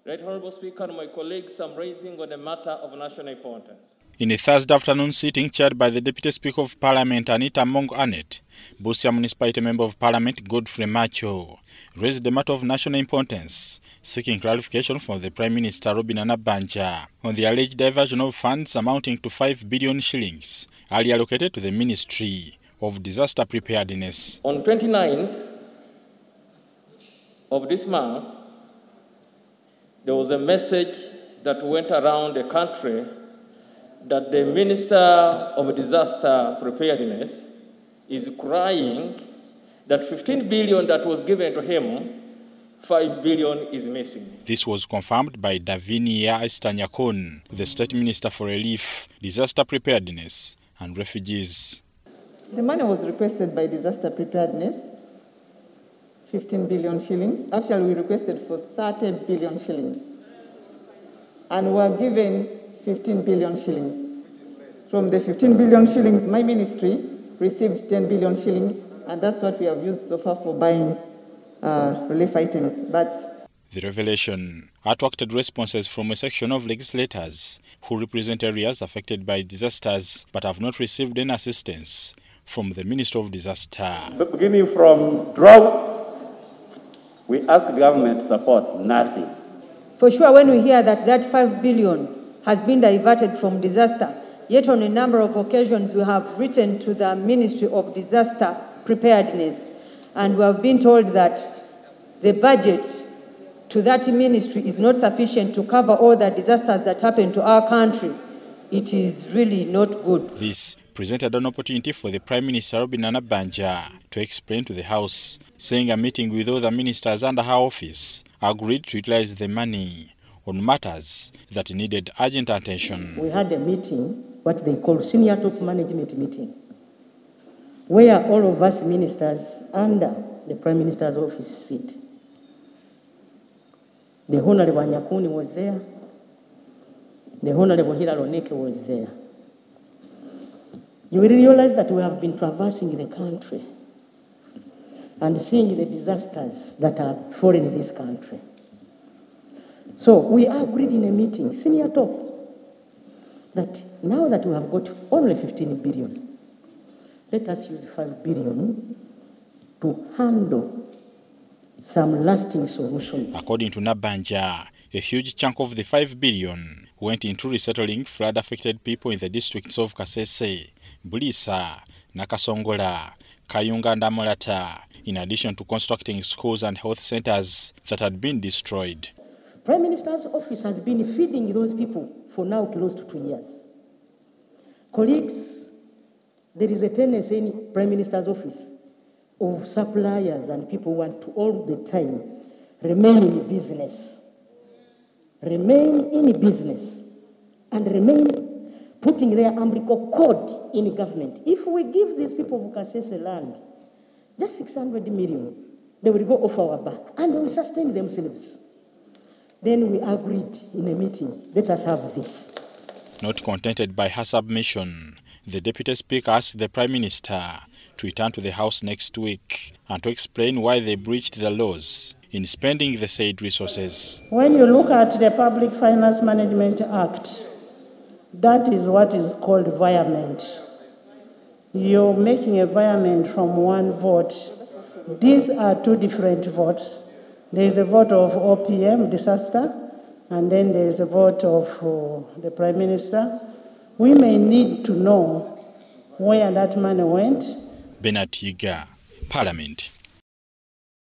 Right Honourable Speaker and my colleagues, I'm raising on a matter of national importance. In a Thursday afternoon sitting chaired by the Deputy Speaker of Parliament, Anita Among Anet, Busia Municipality Member of Parliament Godfrey Macho raised the matter of national importance, seeking clarification from the Prime Minister Robin Nabbanja on the alleged diversion of funds amounting to 5 billion shillings, earlier allocated to the Ministry of Disaster Preparedness. On 29th of this month, there was a message that went around the country that the Minister of Disaster Preparedness is crying that 15 billion that was given to him, 5 billion is missing. This was confirmed by Davinia Estanyakon, the State Minister for Relief, Disaster Preparedness and Refugees. The money was requested by Disaster Preparedness, 15 billion shillings. Actually, we requested for 30 billion shillings. And we were given 15 billion shillings. From the 15 billion shillings, my ministry received 10 billion shillings, and that's what we have used so far for buying relief items. But the revelation attracted responses from a section of legislators who represent areas affected by disasters but have not received any assistance from the Minister of Disaster. Beginning from drought, we ask the government to support nothing. For sure, when we hear that 5 billion has been diverted from disaster, yet on a number of occasions we have written to the Ministry of Disaster Preparedness, and we have been told that the budget to that ministry is not sufficient to cover all the disasters that happen to our country. It is really not good. This presented an opportunity for the Prime Minister Robin Nabbanja to explain to the House, saying a meeting with other ministers under her office agreed to utilize the money on matters that needed urgent attention. We had a meeting, what they call senior top management meeting, where all of us ministers under the Prime Minister's office sit. The Honourable Nyakuni was there. The Honourable Hilary Oneke was there. You will realize that we have been traversing the country and seeing the disasters that are falling in this country. So we agreed in a meeting, senior top, that now that we have got only 15 billion, let us use 5 billion to handle some lasting solutions. According to Nabbanja, a huge chunk of the 5 billion went into resettling flood-affected people in the districts of Kasese, Bulisa, Nakasongola, Kayunga and Amolata, in addition to constructing schools and health centers that had been destroyed. Prime Minister's office has been feeding those people for now close to 2 years. Colleagues, there is a tendency in Prime Minister's office of suppliers and people want to all the time remain in business. Remain in business and remain putting their umbilical cord in government. If we give these people of Kasese land just 600 million, they will go off our back and they will sustain themselves. Then we agreed in a meeting, let us have this. Not contented by her submission, the Deputy Speaker asked the Prime Minister to return to the House next week and to explain why they breached the laws in spending the said resources. When you look at the Public Finance Management Act, that is what is called virement. You're making a virement from one vote. These are two different votes. There is a vote of OPM, disaster, and then there is a vote of the Prime Minister. We may need to know where that money went. Bernard Yiga, Parliament.